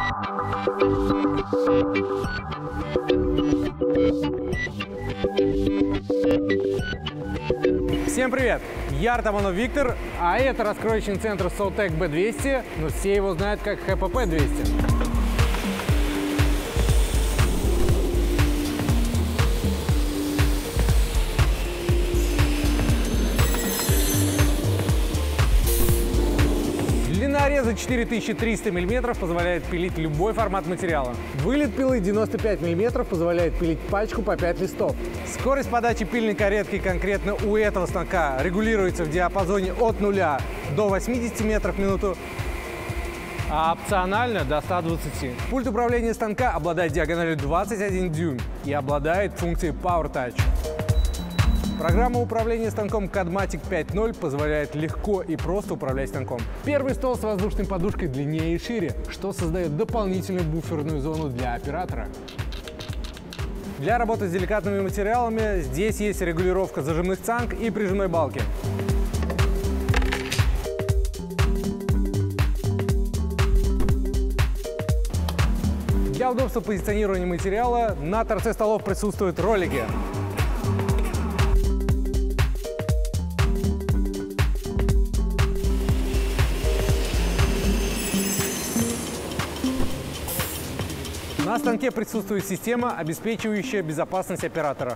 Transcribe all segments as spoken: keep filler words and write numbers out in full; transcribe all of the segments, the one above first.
Всем привет! Я Артамонов Виктор, а это раскроечный центр Soltec би двести, но все его знают как эйч пи пи двести. Длина реза четыре тысячи триста миллиметров позволяет пилить любой формат материала. Вылет пилы девяносто пять миллиметров позволяет пилить пачку по пять листов. Скорость подачи пильной каретки конкретно у этого станка регулируется в диапазоне от нуля до восьмидесяти метров в минуту, а опционально до ста двадцати. Пульт управления станка обладает диагональю двадцать один дюйм и обладает функцией Power Touch. Программа управления станком Cadmatic пять ноль позволяет легко и просто управлять станком. Первый стол с воздушной подушкой длиннее и шире, что создает дополнительную буферную зону для оператора. Для работы с деликатными материалами здесь есть регулировка зажимных цанг и прижимной балки. Для удобства позиционирования материала на торце столов присутствуют ролики. На станке присутствует система, обеспечивающая безопасность оператора.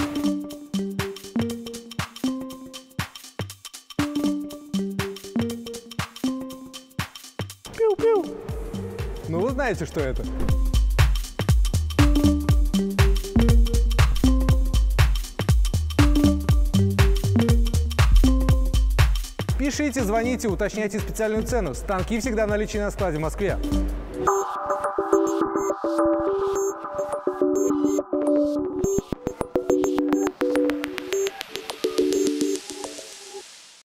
Пиу-пиу. Ну вы знаете, что это. Пишите, звоните, уточняйте специальную цену. Станки всегда в наличии на складе в Москве.